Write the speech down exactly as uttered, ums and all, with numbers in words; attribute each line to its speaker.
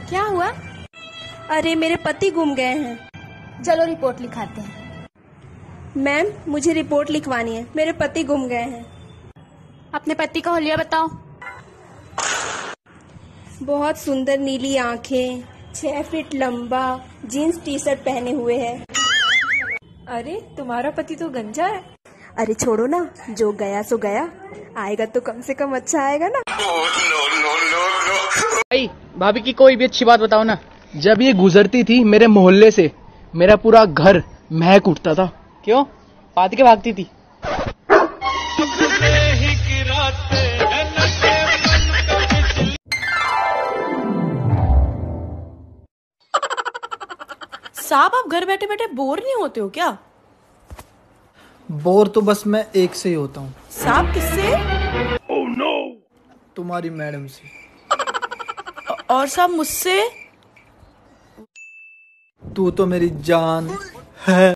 Speaker 1: क्या हुआ?
Speaker 2: अरे मेरे पति गुम गए हैं।
Speaker 1: चलो रिपोर्ट लिखाते हैं।
Speaker 2: मैम मुझे रिपोर्ट लिखवानी है, मेरे पति गुम गए हैं।
Speaker 1: अपने पति का हुलिया बताओ।
Speaker 2: बहुत सुंदर नीली आंखें, छह फीट लंबा, जीन्स टी शर्ट पहने हुए है।
Speaker 3: अरे तुम्हारा पति तो गंजा है।
Speaker 2: अरे छोड़ो ना, जो गया सो गया, आएगा तो कम से कम अच्छा आएगा ना।
Speaker 4: भाई भाभी की कोई भी अच्छी बात बताओ ना। जब ये गुजरती थी मेरे मोहल्ले से, मेरा पूरा घर महक उठता था। क्यों? पाद के भागती थी।
Speaker 3: साहब आप घर बैठे बैठे बोर नहीं होते हो क्या?
Speaker 5: बोर तो बस मैं एक से ही होता हूँ।
Speaker 3: साहब किससे?
Speaker 5: oh, no! तुम्हारी मैडम से।
Speaker 3: और साहब मुझसे?
Speaker 5: तू तो मेरी जान है।